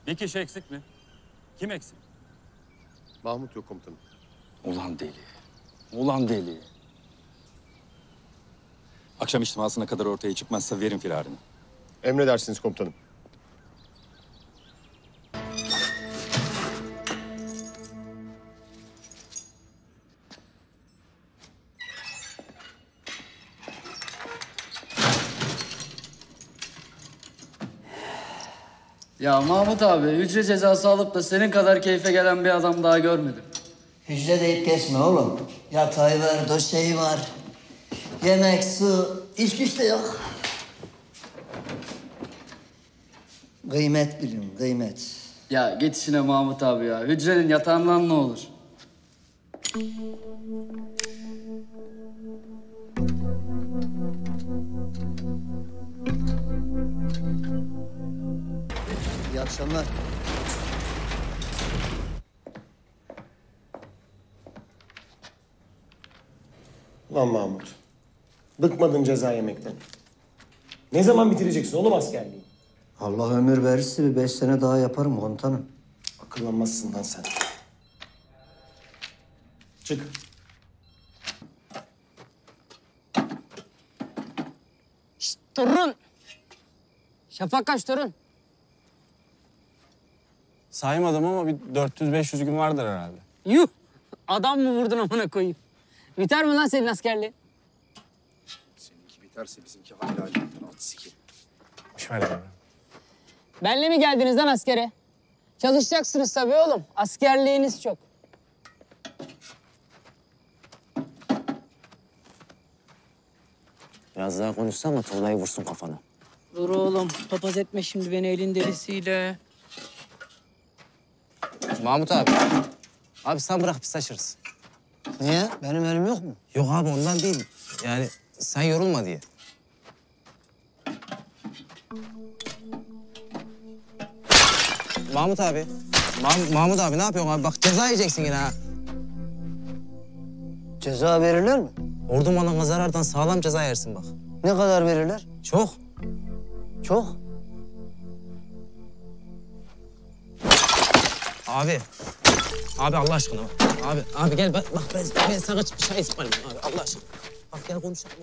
Bir kişi eksik mi? Kim eksik? Mahmut yok komutanım. Ulan deli. Ulan deli. Akşam içtimasına kadar ortaya çıkmazsa verin firarını. Emredersiniz komutanım. Ya Mahmut abi, hücre cezası alıp da senin kadar keyfe gelen bir adam daha görmedim. Hücre deyip geçme oğlum. Yatağı var, döşeği var. Yemek, su, iş güç de yok. Kıymet bilin, kıymet. Ya git işine Mahmut abi ya. Hücrenin yatağından ne olur? İyi akşamlar. Lan Mahmut. Bıkmadın ceza yemekten. Ne zaman bitireceksin oğlum askerliği? Allah ömür verirse bir 5 sene daha yaparım komutanım. Akıllanmazsın lan sen. Çık. Torun. Şafak kaç torun? Saymadım ama bir 400-500 gün vardır herhalde. Yuh! Adam mı vurdun amına koyayım? Biter mi lan senin askerliğin? Seninki biterse bizimki hala alemden altı sikir. Boş ver abi. Benle mi geldiniz lan askere? Çalışacaksınız tabii oğlum. Askerliğiniz çok. Biraz daha konuşsana tuğlayı vursun kafana. Dur oğlum. Papaz etme şimdi beni elin delisiyle. Mahmut abi. Abi sen bırak biz taşırız. Niye? Benim elim yok mu? Yok abi ondan değil. Yani sen yorulma diye. Mahmut abi. Mahmut abi ne yapıyorsun abi? Bak ceza yiyeceksin yine ha. Ceza verirler mi? Ordumana zarardan sağlam ceza yersin bak. Ne kadar verirler? Çok. Çok. Abi. Abi Allah aşkına bak. Abi gel bak ben sana bir şey ısmarlayayım abi Allah aşkına. Bak gel konuşalım.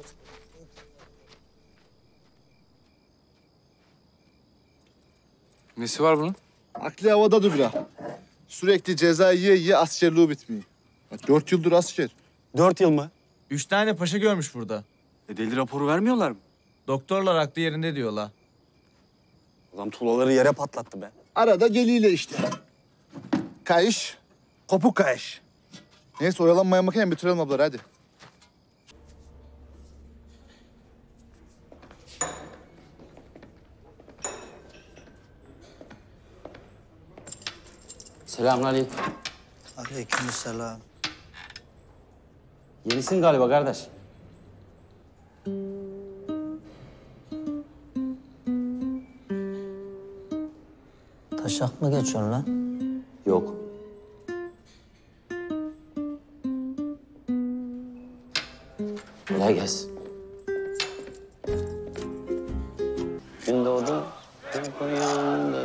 Nesi var bunun? Aklı havada dur biraz. Sürekli ceza yiye askerliği bitmiyor. Bak, 4 yıldır asker. 4 yıl mı? 3 tane paşa görmüş burada. Deli raporu vermiyorlar mı? Doktorlar aklı yerinde diyorlar. Adam tuğlaları yere patlattı be. Arada geliyle işte. Kayış, kopuk kayış. Neyse oyalanmaya bakayım bitirelim ablar hadi. Selamünaleyküm. Aleykümselam. Yenisin galiba kardeş. Taşak mı geçiyorsun lan? Yok. Kolay gelsin. Gün doğdu, gün koyunda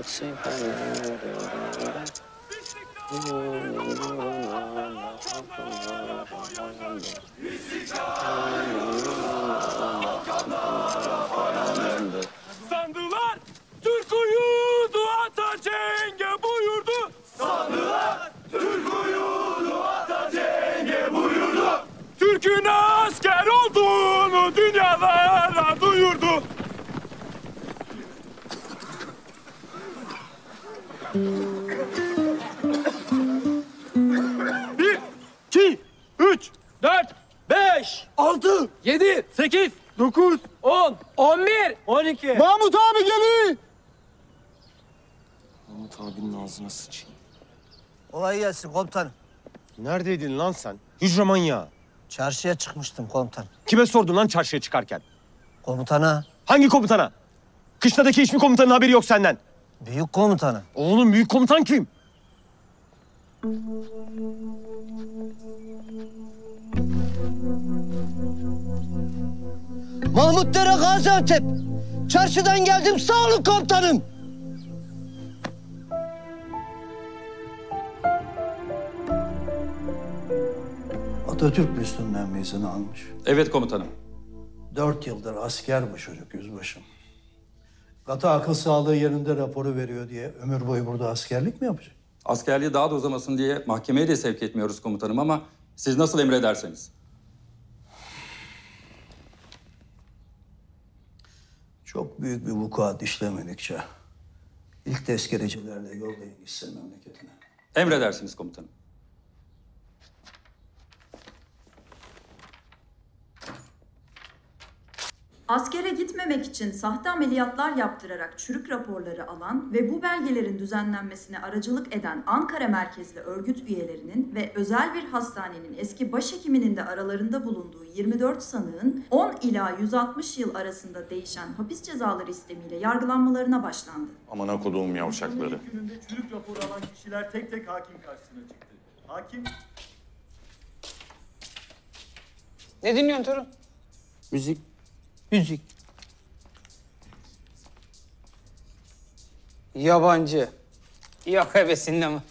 Sandılar Türk uyudu ata cenge buyurdu. Sandılar Türk uyudu ata cenge buyurdu. Türk'ün asker olduğunu dünyalara duyurdu. Bir, iki, üç, dört, beş, 6, 7, 8, 9, 10, 11, 12. Mahmut abi geliyor. Mahmut abinin ağzına sıçayım. Kolay gelsin komutanım. Neredeydin lan sen? Hücre manyağı. Çarşıya çıkmıştım komutan. Kime sordun lan çarşıya çıkarken? Komutana, Hangi komutana? Kışladaki hiçbir komutanın haberi yok senden. büyük komutana. Oğlum büyük komutan kim? Mahmut Dere Gaziantep. Çarşıdan geldim, sağ olun komutanım. Atatürk Müslüm'den mezunu almış. Evet komutanım. 4 yıldır asker bu çocuk yüzbaşım. Katı akıl sağlığı yerinde raporu veriyor diye ömür boyu burada askerlik mi yapacak? Askerliği daha da uzamasın diye mahkemeye de sevk etmiyoruz komutanım ama siz nasıl emrederseniz. Çok büyük bir vukuat işlemedikçe ilk tezkerecilerle yollayın gitsin memleketine. Emredersiniz komutanım. Askere gitmemek için sahte ameliyatlar yaptırarak çürük raporları alan ve bu belgelerin düzenlenmesine aracılık eden Ankara merkezli örgüt üyelerinin ve özel bir hastanenin eski başhekiminin de aralarında bulunduğu 24 sanığın 10 ila 160 yıl arasında değişen hapis cezaları istemiyle yargılanmalarına başlandı. Amına koduğum yavşakları. İlk gününde çürük raporu alan kişiler tek tek hakim karşısına çıktı. Hakim... Ne dinliyorsun Torun? Müzik. Müzik. Yabancı. Yok hevesinde mi?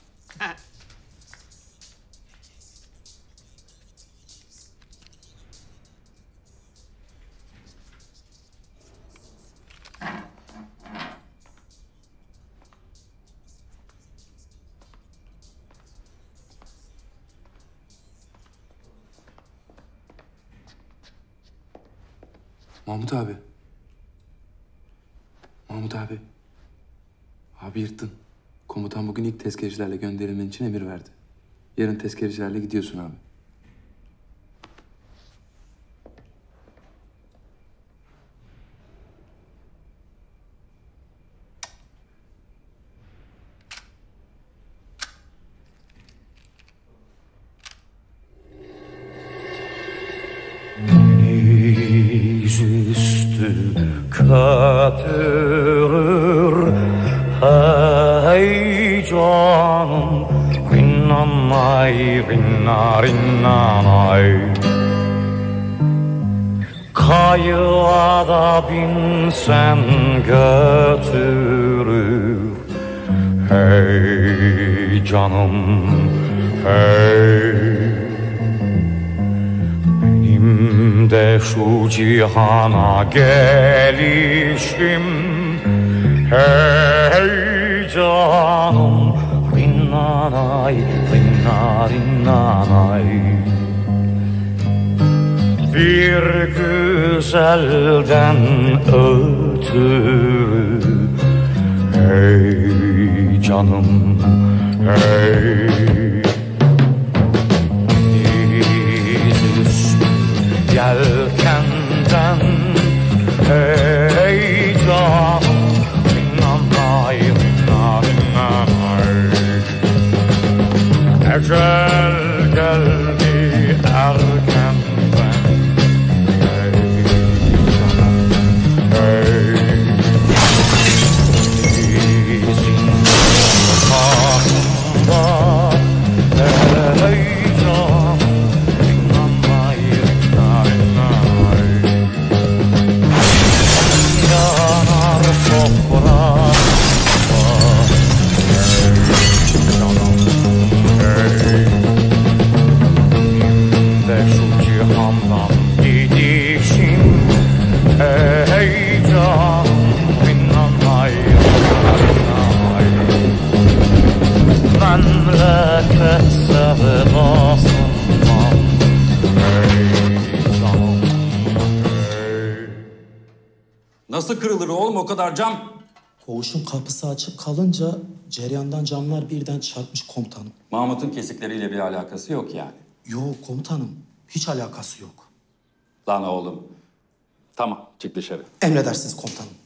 Mahmut abi. Mahmut abi. Abi yırttın. Komutan bugün ilk tezkerecilerle gönderilmen için emir verdi. Yarın tezkerecilerle gidiyorsun abi. Yüzüstü köpürür hey canım rinnanay rinnarinnanay Kayığa da binsen götürür hey canım hey de şu cihana gelişim hey canım rinnanay rinnarinnanay bir güzelden ötürü hey canım hey yelkenden hey canım rinnanay rinnanay ecel geldi erkenden hey canım hey izin kapında hey canım rinnanay yanar sofra de şu cihandan gidişim hey canım rinnanay rinnanay memleket sevdasından hey canım hey. Nasıl kırılır oğlum o kadar cam? Koğuşun kapısı açık kalınca ceryandan camlar birden çarpmış komutanım. Mahmut'un kesikleriyle bir alakası yok yani. Yok komutanım, hiç alakası yok. Lan oğlum. Tamam çık dışarı. Emredersiniz komutanım.